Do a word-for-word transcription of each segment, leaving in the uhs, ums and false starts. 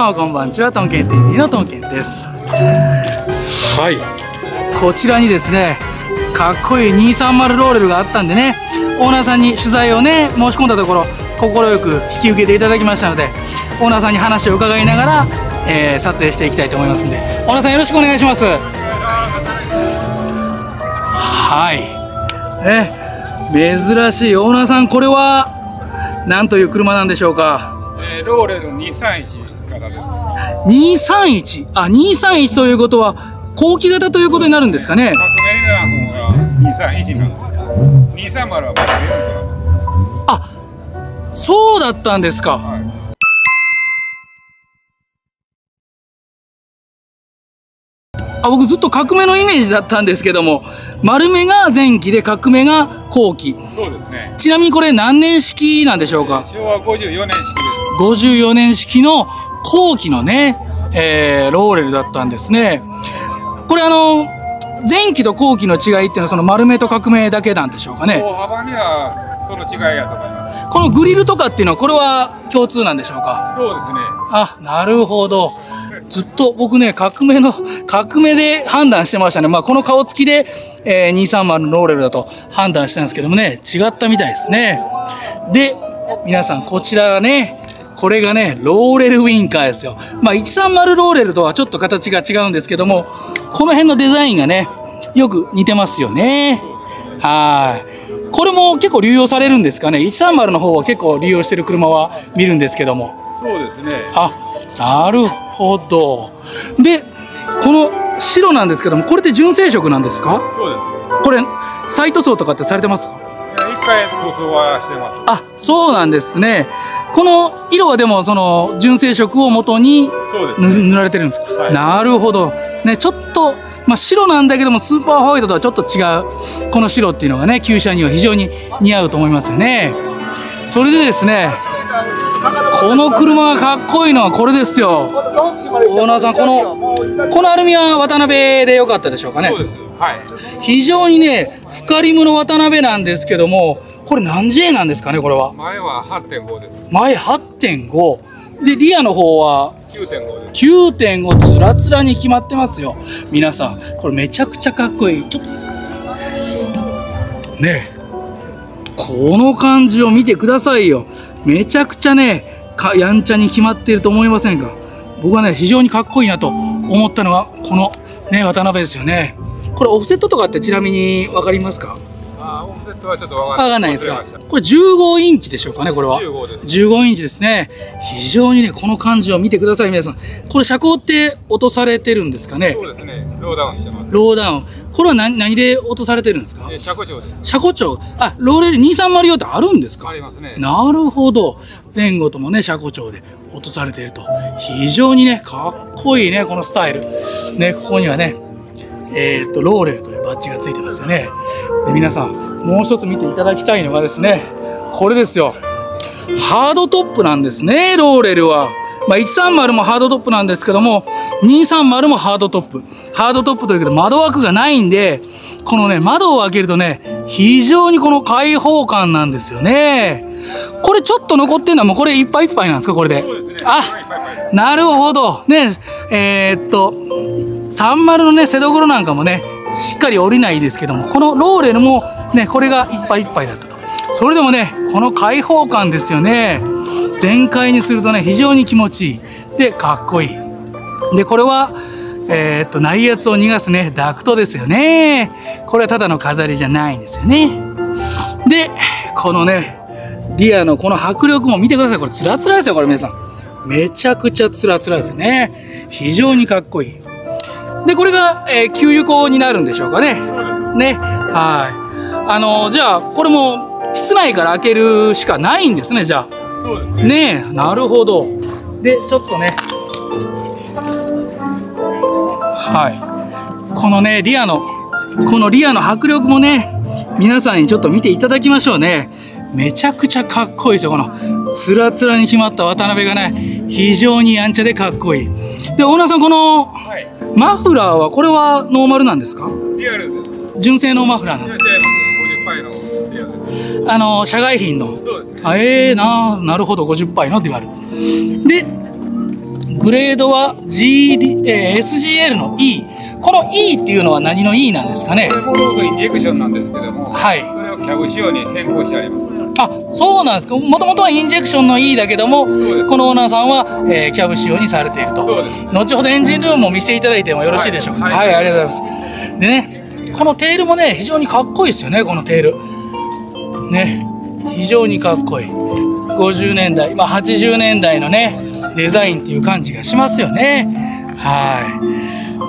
もこんばんちは、トンケン ティーブイ のトンケンです。はい、こちらにですね、かっこいいにひゃくさんじゅうローレルがあったんでね、オーナーさんに取材をね申し込んだところ、快く引き受けていただきましたので、オーナーさんに話を伺いながら、えー、撮影していきたいと思いますんで、オーナーさんよろしくお願いします。はい、ね、珍しいオーナーさん、これは何という車なんでしょうか。 えー、ローレルにひゃくさんじゅういち型です。 にひゃくさんじゅういち、あ、にひゃくさんじゅういちということは後期型ということになるんですかね。 革命リラーの方がにひゃくさんじゅういちなんですけど、にひゃくさんじゅうはまだよんなんです。 あ、そうだったんですか。はい、あ、僕ずっと革命のイメージだったんですけども、丸目が前期で革命が後期。 そうですね。 ちなみにこれ何年式なんでしょうか。 昭和ごじゅうよねん式です。 ごじゅうよねん式の後期のね、えー、ローレルだったんですね。これあの前期と後期の違いっていうのはその丸目と革命だけなんでしょうかね。 大幅にはその違いやと思います。 このグリルとかっていうのはこれは共通なんでしょうか。 そうですね。 あ、なるほど。ずっと僕ね、革命の革命で判断してましたね。まあこの顔つきで、えー、にひゃくさんじゅうのローレルだと判断したんですけどもね、違ったみたいですね。で、皆さんこちらね、これがね、ローレルウィンカーですよ。まあいちさんまるローレルとはちょっと形が違うんですけども、この辺のデザインがね、よく似てますよね。はい。これも結構流用されるんですかね。いちさんまるの方は結構流用してる車は見るんですけども。 そうですね。 あ、なるほど。で、この白なんですけども、これって純正色なんですか。 そうです。 これ再塗装とかってされてますか。 一回塗装はしてます。 あ、そうなんですね。この色はでもその純正色を元に塗られてるんですか。はい、なるほど。ね、ちょっとまあ白なんだけどもスーパーホワイトとはちょっと違うこの白っていうのがね、旧車には非常に似合うと思いますよね。それでですね、この車がかっこいいのはこれですよ。オーナーさん、このこのアルミは渡辺でよかったでしょうかね。 そうです。はい。 非常にね、深リムの渡辺なんですけども、これ何 ジェイ なんですかね、これは。 前は はってんご です。 前 はってんご で、リアの方はきゅうてんご です。 きゅうてんご つらつらに決まってますよ。皆さん、これめちゃくちゃかっこいい。ちょっとですね、この感じを見てくださいよ。めちゃくちゃね、かやんちゃに決まっていると思いませんか。僕はね、非常にかっこいいなと思ったのはこのね、渡辺ですよね。これオフセットとかってちなみに分かりますか。 あ、オフセットはちょっと分かんないですか。これじゅうごインチでしょうかね。これはじゅうごです。 じゅうごインチですね。非常にね、この感じを見てください、皆さん。これ車高って落とされてるんですかね。 そうですね。ローダウンしてます。 ローダウン。これは何何で落とされてるんですか。 えー、車庫長です。 車庫長。あ、ローレルにひゃくさんじゅうよんってあるんですか。 ありますね。 なるほど。前後ともね、車庫長で落とされていると。非常にね、かっこいいね、このスタイル。ね、ここにはね、えー、っとローレルというバッジがついてますよね。で、皆さんもう一つ見ていただきたいのがですね、これですよ。ハードトップなんですね、ローレルは。まあ、いちさんまるもハードトップなんですけども、にひゃくさんじゅうもハードトップ。ハードトップというけど窓枠がないんで、このね、窓を開けるとね、非常にこの開放感なんですよね。これちょっと残ってるのはもうこれいっぱいいっぱいなんですか、これで。 そうですね。 あ、なるほど。ね、えー、っと、さんじゅうのね、背所なんかもね、しっかり降りないですけども、このローレルもね、これがいっぱいいっぱいだったと。それでもね、この開放感ですよね。全開にするとね、非常に気持ちいい。で、かっこいい。で、これは、えー、っと、内圧を逃がすね、ダクトですよね。これはただの飾りじゃないんですよね。で、このね、リアのこの迫力も見てください。これツラツラですよ、これ皆さん。めちゃくちゃツラツラですよね。非常にかっこいい。で、これが、えー、給油口になるんでしょうかね。ね。はい。あのー、じゃあ、これも室内から開けるしかないんですね、じゃあ。 そうですね。 ねえ、なるほど。で、ちょっとね。はい。このね、リアの、このリアの迫力もね、皆さんにちょっと見ていただきましょうね。めちゃくちゃかっこいいですよ。このつらつらに決まった渡辺がね、非常にやんちゃでかっこいい。で、オーナーさん、このマフラーはこれはノーマルなんですか。リアルです。純正のマフラーなんですか。ごじゅっパイのリアルです。あの社外品の。そうですね。あ、ええー、ななるほど、ごじゅっパイのデュアルで、 グレードは ジーディー、えー、エスジーエル の E。この E っていうのは何の E なんですかね。 これもロードインジェクションなんですけども、 はい、 それをキャブ仕様に変更してあります。 あ、そうなんですか。もともとはインジェクションの E だけども、このオーナーさんは、えー、キャブ仕様にされていると。 そうです。 後ほどエンジンルームも見せていただいてもよろしいでしょうか。はい、はいはい、ありがとうございます。でね、このテールもね、非常にかっこいいですよね、このテール。ね、非常にかっこいい。ごじゅうねんだい、まあ、はちじゅうねんだいのね、デザインっていう感じがしますよね。はい。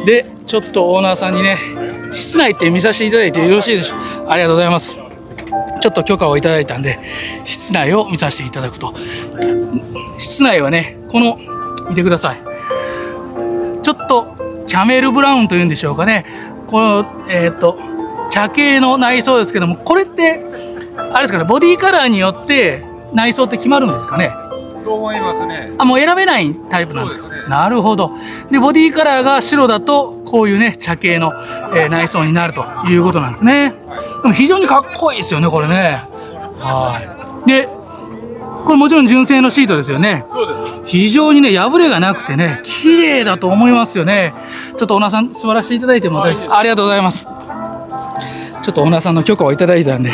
で、ちょっとオーナーさんにね、室内って見させていただいてよろしいでしょうか。ありがとうございます。ちょっと許可をいただいたんで、室内を見させていただくと。室内はね、この、見てください。ちょっと、キャメルブラウンというんでしょうかね。この、えっと、茶系の内装ですけども、これって、あれですかね、ボディカラーによって内装って決まるんですかね。 と思いますね。 あ、もう選べないタイプなんですか。 そうですね。 なるほど。で、ボディカラーが白だと、こういうね、茶系の、えー、内装になるということなんですね。はい、でも非常にかっこいいですよね、これね。はい。で、これもちろん純正のシートですよね。 そうです。 非常にね、破れがなくてね、綺麗だと思いますよね。ちょっとオーナーさん座らせていただいても大丈夫。ありがとうございます。ちょっとオーナーさんの許可をいただいたんで。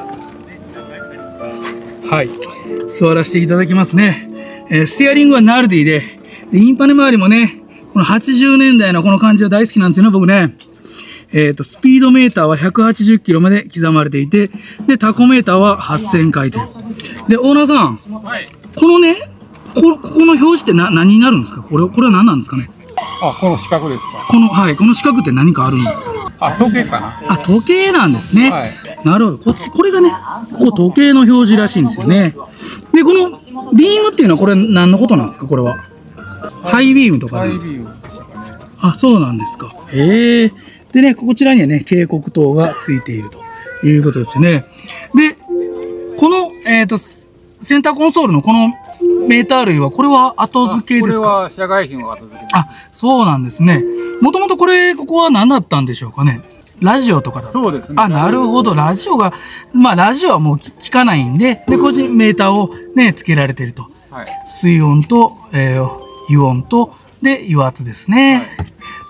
はい。座らせていただきますね。えー、ステアリングはナルディで、でインパネ周りもね、このはちじゅうねんだいのこの感じは大好きなんですよね、僕ね。えっと、スピードメーターはひゃくはちじゅっキロまで刻まれていて、で、タコメーターははっせんかいてん。で、オーナーさん、はい、このね、こ、ここの表示ってな、何になるんですか。これ、これは何なんですかね。 あ、この四角ですか。 この、はい、この四角って何かあるんですか。 あ、時計かな。 あ、時計なんですね。 はい、 なるほど。こっち、これがね、ここ時計の表示らしいんですよね。で、このビームっていうのはこれ何のことなんですか、これは。ハイビームとかなんですか。ハイビームでしょうかね。あ、そうなんですか。へえ。でね、こちらにはね、警告灯がついているということですよね。で、この、えっと、センターコンソールのこのメーター類は、これは後付けですか。 これは社外品は後付けです。 あ、そうなんですね。もともとこれ、ここは何だったんでしょうかね。ラジオとかだ。 そうですね。 あ、なるほど。ラジオが、まあ、ラジオはもう聞かないんで、で、個人メーターをね、付けられてると。はい、水温と、えー、油温と、で、油圧ですね。はい、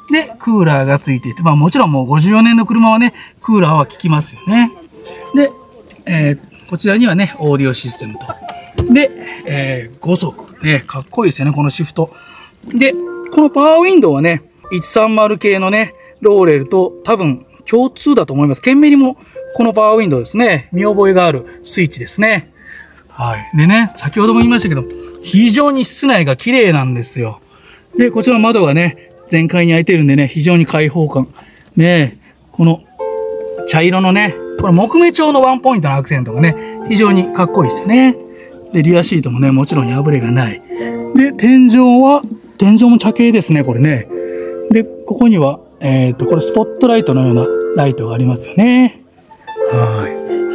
で、クーラーがついていて、まあ、もちろんもうごじゅうよねんの車はね、クーラーは効きますよね。で、えー、こちらにはね、オーディオシステムと。で、えー、ごそく。ね、かっこいいですよね、このシフト。で、このパワーウィンドウはね、いちさんまる系のね、ローレルと多分共通だと思います。件名にもこのパワーウィンドウですね。見覚えがあるスイッチですね。はい。でね、先ほども言いましたけど、非常に室内が綺麗なんですよ。で、こちらの窓がね、全開に開いてるんでね、非常に開放感。ね、この茶色のね、これ木目調のワンポイントのアクセントがね、非常にかっこいいですよね。で、リアシートもね、もちろん破れがない。で、天井は、天井も茶系ですね、これね。で、ここには、えっと、これスポットライトのようなライトがありますよね。はい。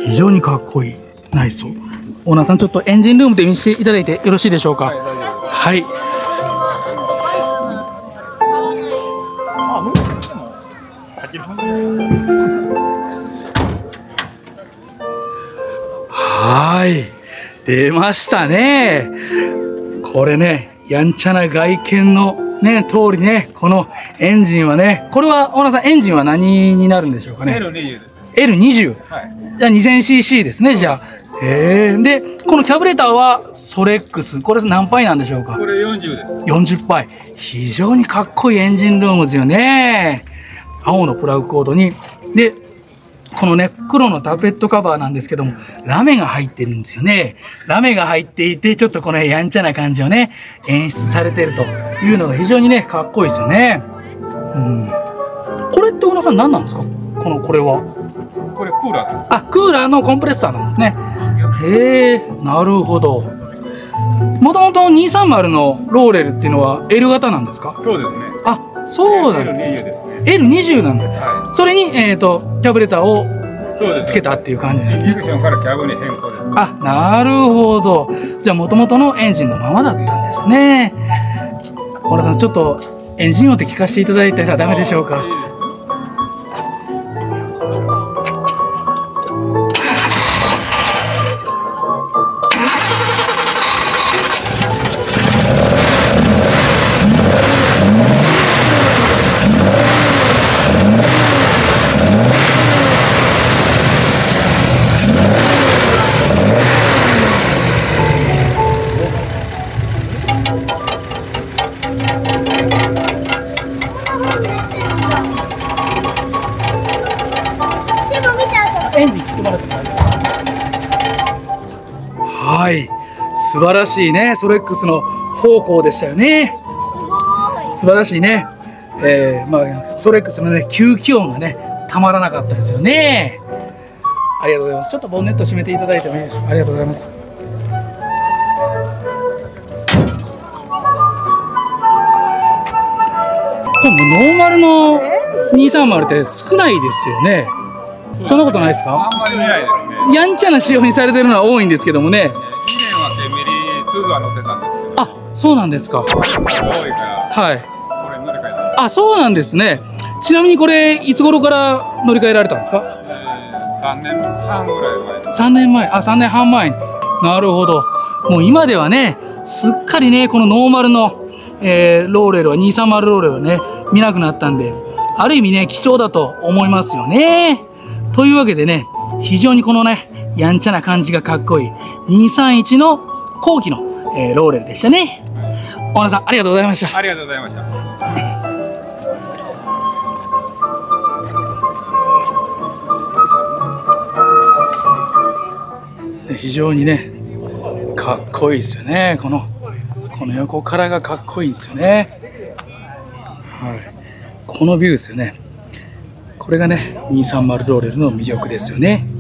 非常にかっこいい内装。オーナーさん、ちょっとエンジンルームで見せていただいてよろしいでしょうか。はい。はい。出ましたね。これね、やんちゃな外見のね、通りね、このエンジンはね、これは、オーナーさん、エンジンは何になるんでしょうかね。 エルにじゅう です。 エルにじゅう。 はい。 じゃあ にせんシーシー ですね、じゃあ。へえ。で、このキャブレターはソレックス。これ何パイなんでしょうか。 これよんじゅうです。 よんじゅっパイ。非常にかっこいいエンジンルームですよね。青のプラグコードに。で、このね、黒のタペットカバーなんですけども、ラメが入ってるんですよね。ラメが入っていて、ちょっとこのやんちゃな感じをね、演出されてるというのが非常にね、かっこいいですよね。うん。これって小野さん何なんですか？この、これは。 これクーラーです。 あ、クーラーのコンプレッサーなんですね。へえ、なるほど。もともとにひゃくさんじゅうのローレルっていうのは L 型なんですか？ そうですね。 あ、そうなんです。エルにじゅう なんです。はい、それに、えっと、キャブレターをつけたっていう感じなんですね。インジェクションからキャブに変更です。あ、なるほど。じゃあ、もともとのエンジンのままだったんですね。小田さん、ちょっとエンジン音聞かせていただいたらダメでしょうか。 エンジン切ってもらっても大丈夫ですか。はい、素晴らしいねソレックスの方向でしたよね。素晴らしいね。えー、まあソレックスのね吸気音がねたまらなかったですよね。ありがとうございます。ちょっとボンネット閉めていただいてもいいですか。ありがとうございます。これもうノーマルのにひゃくさんじゅうって少ないですよね。そんなことないですか。 あんまり見ないですね。 やんちゃな仕様にされてるのは多いんですけどもね。 以前は煙ツーは乗ってたんですけど。 あ、そうなんですか。 多いから。 はい。 これ乗り換えた。 あ、そうなんですね。ちなみにこれいつ頃から乗り換えられたんですか。 えー、さんねんはんぐらい前。 さんねんまえ、あ、さんねんはん前に。なるほど。もう今ではね、すっかりね、このノーマルの、えー、ローレルはにひゃくさんじゅうローレルはね、見なくなったんで、ある意味ね、貴重だと思いますよね。というわけでね、非常にこのね、やんちゃな感じがかっこいいにひゃくさんじゅういちの後期の、えー、ローレルでしたね。大野さん、ありがとうございました。 ありがとうございました。 非常にねかっこいいですよね。このこの横からがかっこいいんですよね。はい、このビューですよね。これがねにひゃくさんじゅうローレルの魅力ですよね。